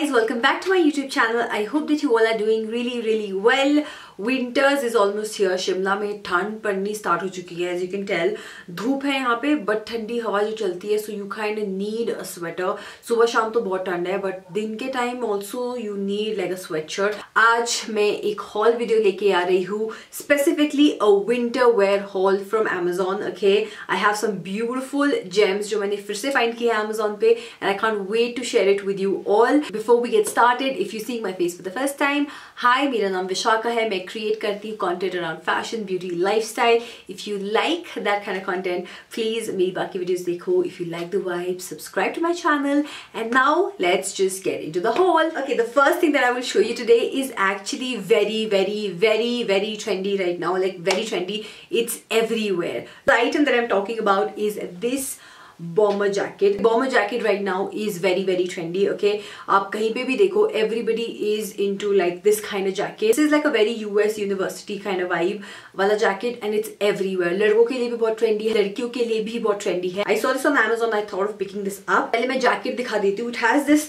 guys, welcome back to my YouTube channel. I hope that you all are doing really well. Winters is almost here. Shimla में ठंड पड़नी start हो चुकी है. As you can tell, धूप है यहाँ पे but ठंडी हवा जो चलती है, so you kind of need a sweater. सुबह शाम तो बहुत ठंड है but दिन के time also you need like a sweatshirt. आज मैं एक haul video लेके आ रही हूँ, specifically a winter wear haul from Amazon. Okay, I have some beautiful gems जो मैंने फिर से find किए हैं Amazon पे, and I can't wait to share it with you all. Before we get started, if you're seeing my face for the first time, hi, मेरा नाम विशाखा है. मैं create करती हूँ content around fashion, beauty, lifestyle. If you like that kind of content, please मेरी बाकी videos देखो. If you like the vibe, subscribe to my channel. And now let's just get into the haul. Okay, the first thing that I will show you today is actually very trendy right now. Like very trendy. It's everywhere. The item that I'm talking about is this bomber jacket. Bomber jacket right now is very trendy. Okay, आप कहीं पे भी देखो, everybody is into like this kind of jacket. This is like a very US university kind of vibe वाला jacket and it's everywhere. लड़कों के लिए भी बहुत trendy है, लड़कियों के लिए भी बहुत trendy है. I saw this on Amazon. I thought of picking this up. पहले मैं jacket दिखा देती हूँ. It has this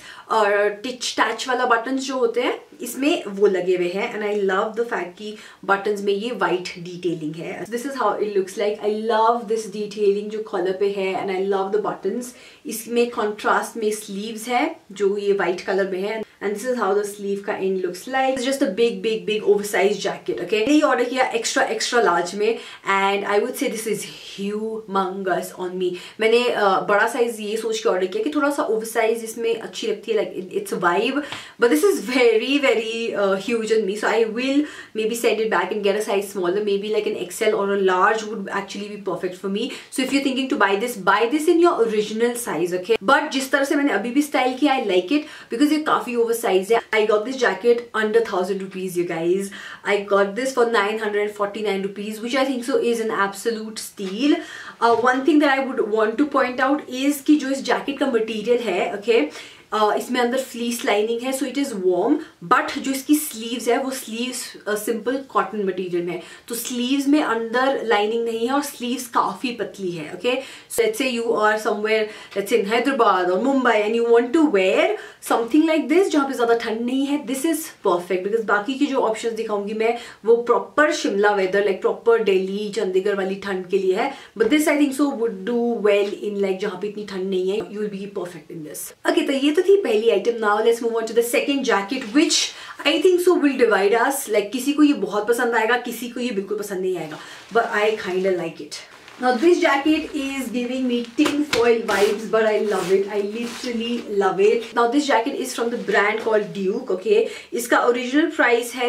stitch वाला buttons जो होते हैं, इसमें वो लगे हुए हैं and I love the fact कि buttons में ये white detailing है. This is how it looks like. I love this detailing जो collar पे है and I love the buttons. इसमें contrast में sleeves है जो ये white color में है and this is how the sleeve का end looks like. It's just a big oversized jacket. Okay, मैंने ये order किया extra large में and I would say this is humongous on me. मैंने बड़ा size ये सोच के order किया कि थोड़ा सा oversize इसमें अच्छी लगती है, like it's a vibe, but this is very huge on me, so I will maybe send it back and get a size smaller. Maybe like an XL or a large would actually be perfect for me. So if you're thinking to buy this in your original size. Okay, but जिस तरह से मैंने अभी भी style किया, I like it because ये काफी oversized है. I got this jacket under 1000 rupees, you guys. I got this for 949 rupees, which I think so is an absolute steal. One thing that I would want to point out is कि जो इस jacket का material है, okay, इसमें अंदर fleece lining है, so it is warm, but जो इसकी स्लीव्स है वो स्लीव्स सिंपल कॉटन मटेरियल में है, तो स्लीव्स में अंदर लाइनिंग नहीं है और स्लीव्स काफी पतली है. Okay, so let's say you are somewhere, let's say in Hyderabad और Mumbai and you want to wear something like this जहाँ पे ज्यादा ठंड नहीं है, दिस इज परफेक्ट. बिकॉज बाकी की जो ऑप्शंस दिखाऊंगी मैं वो proper Shimla weather, like proper Delhi Chandigarh वाली ठंड के लिए है, but this I think so would do well in like जहाँ पे इतनी ठंड नहीं है. You will be perfect in this. Okay, तो ये तो थी पहली item. Now let's move on to the second jacket which I think so will divide us. Like किसी को ये बहुत पसंद आएगा, किसी को ये बिल्कुल पसंद नहीं आएगा, but I kind of like it. Now this jacket is giving me tin foil vibes, but I love it. I literally love it. Now this jacket is from the brand called Duke. Okay, इसका original price है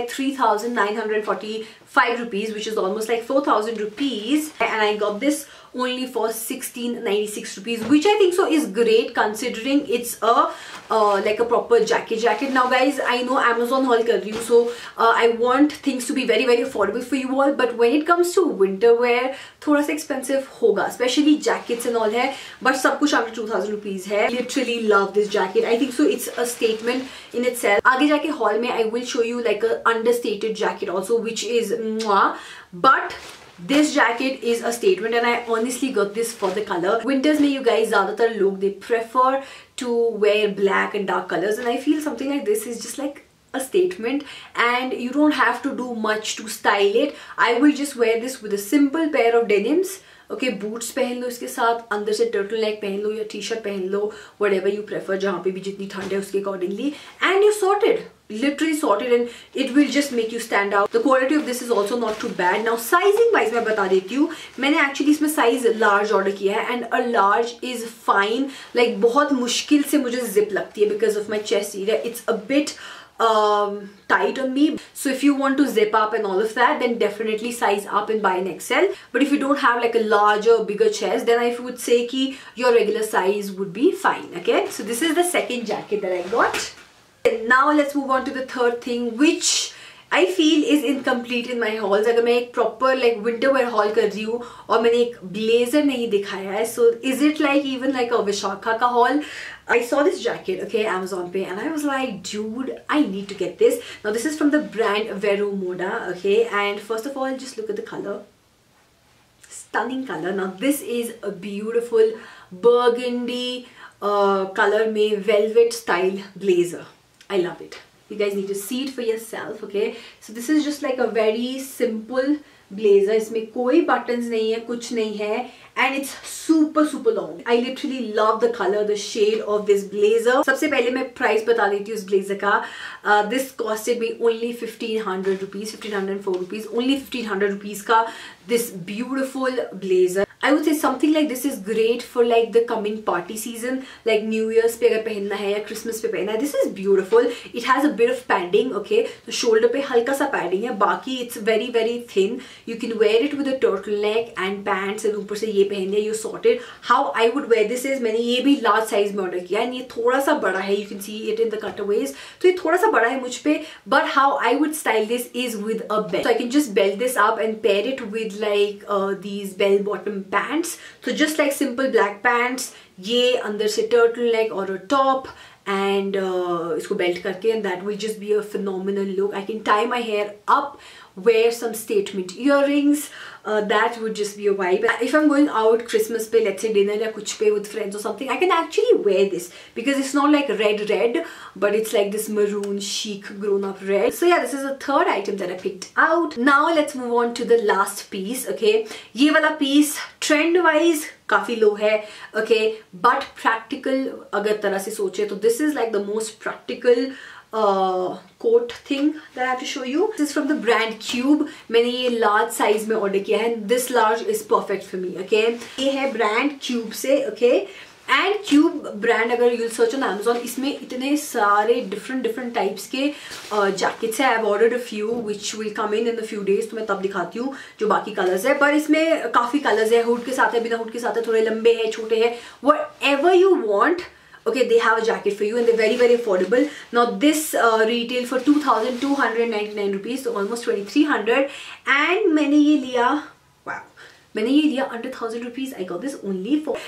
3945 rupees, which is almost like 4000 rupees, and I got this only for 1696 rupees, which I think so is great considering it's a like a proper jacket. Now guys, I know Amazon haul कर रही हूँ, so I want things to be very affordable for you all, but when it comes to winter wear थोड़ा सा expensive होगा, especially jackets and all है, but सब कुछ under 2000 rupees है. Literally love this jacket. I think so it's a statement in itself. आगे जाके haul में I will show you like a understated jacket also, which is but this jacket is a statement and I honestly got this for the color. Winters में you guys ज़्यादातर लोग they prefer to wear black and dark colors, and I feel something like this is just like a statement and you don't have to do much to style it. I will just wear this with a simple pair of denims. Okay, boots पहन लो इसके साथ, अंदर से turtle neck पहन लो या t-shirt पहन लो, whatever you prefer, जहाँ पे भी जितनी ठंड है उसके accordingly, and you're sorted. Literally sorted, and it will just make you stand out. The quality of this is also not too bad. Now sizing wise मैं बता देती हूँ, मैंने actually इसमें size large order किया है and a large is fine. Like बहुत मुश्किल से मुझे zip लगती है because of my chest area. It's a bit tight on me, so if you want to zip up and all of that, then definitely size up and buy an XL. But if you don't have like a larger bigger chest, then I would say ki your regular size would be fine. Okay, so this is the second jacket that I got. And now let's move on to the third thing, which I feel is incomplete in my hauls. अगर मैं एक proper like winter wear haul कर रही हूँ और मैंने एक blazer नहीं दिखाया है, so is it like even like a Vishakha का haul? I saw this jacket, okay, Amazon पे, and I was like, dude, I need to get this. Now this is from the brand Vero Moda, okay, and first of all, just look at the color. Stunning color. Now this is a beautiful burgundy color में velvet style blazer. I love it. You guys need to see it for yourself, okay? So this is just like a very simple blazer. इसमें कोई buttons नहीं है, कुछ नहीं है, and it's super long. I literally love the color, the shade of this blazer. सबसे पहले मैं price बता देती हूँ इस blazer का. This costed me only 1500 rupees, 1504 rupees, only 1500 rupees का this beautiful blazer. I would say something like this is great for like the coming party season, like New Year's पे अगर पहनना है या Christmas पे पहनना है. This is beautiful. It has a bit of padding, okay? तो shoulder पे हल्का सा padding है, बाकी it's very thin. You can wear it with a turtleneck and pants, and ऊपर से ये पहन लिया, you sorted. How I would wear this is, मैंने ये भी large size में order किया है, ये थोड़ा सा बड़ा है. You can see it in the cutaways. तो ये थोड़ा सा बड़ा है मुझ पे. But how I would style this is with a belt. So I can just belt this up and pair it with like these bell bottom pants. So just like simple black pants, ये अंदर से turtleneck or a top, and इसको belt करके, and that will just be a phenomenal look. I can tie my hair up, wear some statement earrings. That would just be a vibe. If I'm going out Christmas पे, let's say dinner या कुछ पे with friends or something, I can actually wear this because it's not like red, but it's like this maroon chic grown up red. So yeah, this is the third item that I picked out. Now let's move on to the last piece, okay? ये वाला piece trend wise काफी low है, okay? But practical अगर तरह से सोचे तो this is like the most practical coat thing that I have to show you. This is from the brand Cube. मैंने ये large size में order किया है. This large is perfect for me, okay? ये है brand Cube से, okay? And Cube brand अगर you'll search on Amazon, इसमें इतने सारे different types के jackets हैं. I've ordered a few which will come in a few days. तो मैं तब दिखाती हूँ जो बाकी colors है. पर इसमें काफी colors है. Hood के साथ है, बिना hood के साथ है, थोड़े लंबे हैं, छोटे हैं. Whatever you want. Okay, they have a jacket for you, and they're very affordable. Now this retail for 2299 rupees, so almost 2300. And मैंने ये लिया, wow, मैंने ये लिया under 1000 rupees. I got this only for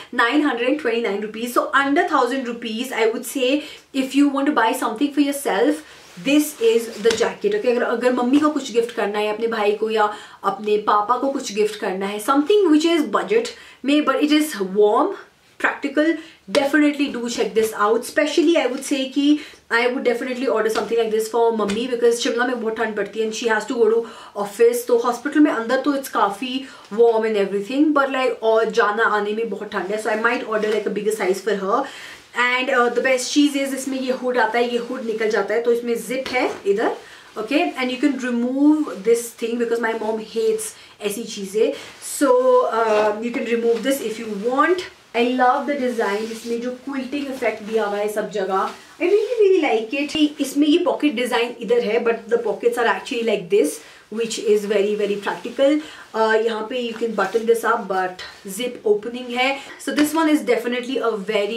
929 rupees. So under 1000 rupees, I would say if you want to buy something for yourself, this is the jacket. Okay, अगर mummy को कुछ gift करना है, अपने भाई को या अपने पापा को कुछ गिफ्ट करना है, something which is budget में, but it is warm, practical, definitely do check this out. Especially I would say कि I would definitely order something like this for mummy because Shimla में बहुत ठंड पड़ती है and she has to go to office. तो hospital में अंदर तो it's काफी warm and everything, but like और जाना आने में बहुत ठंड है. So I might order like a bigger size for her. And the best cheese is इसमें ये hood आता है, ये hood निकल जाता है, तो इसमें zip है इधर. Okay, and you can remove this thing because my mom hates ऐसी चीजें. So you can remove this if you want. I love the design. इसमें जो quilting effect दिया हुआ है सब जगह. I really like it. इसमें ये pocket design इधर है, but the pockets are actually like this, which is very practical. यहाँ पे you can button this up, but zip opening है. So this one is definitely a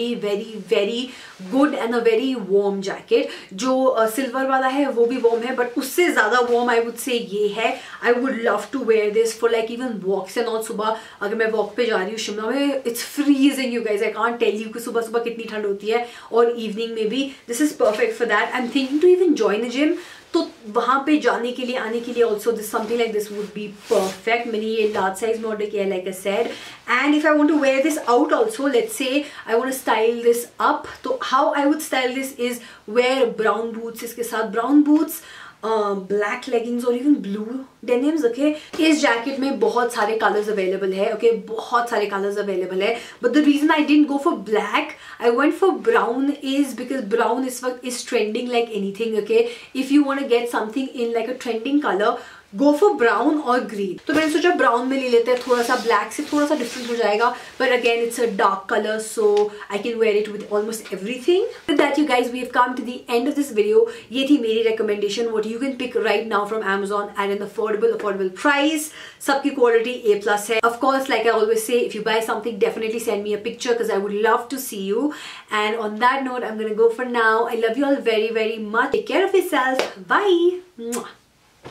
very good and a very warm jacket. जो silver वाला है वो भी warm है, but उससे ज़्यादा warm I would say ये है. I would love to wear this for like even walks and all. सुबह अगर मैं walk पे जा रही हूँ शिमला में, it's freezing you guys. I can't tell you कि सुबह कितनी ठंड होती है, और evening में भी. This is perfect for that. I'm thinking to even join a gym. तो वहाँ पे जाने के लिए आने के लिए also this something like this would be perfect. मैंने ये large size में order किया है like I said. And if I want to wear this out also, let's say I want to style this up, तो how I would style this is wear brown boots इसके साथ, brown boots, black leggings और even blue denims. Okay, इस jacket में बहुत सारे colors available है. Okay, बहुत सारे colors available है. But the reason I didn't go for black, I went for brown is because brown इस वक्त is trending like anything. Okay, if you want to get something in like a trending color, go for brown or green. तो मैंने सोचा brown में ले लेते हैं, थोड़ा सा black से थोड़ा सा different हो जाएगा. But again, it's a dark color, so I can wear it with almost everything. With that, you guys, we have come to the end of this video. ये थी मेरी recommendation, what you can pick right now from Amazon at an affordable price. सबकी quality A+ है. Of course, like I always say, if you buy something, definitely send me a picture because I would love to see you. And on that note, I'm gonna go for now. I love you all very much. Take care of yourself. Bye. Mwah.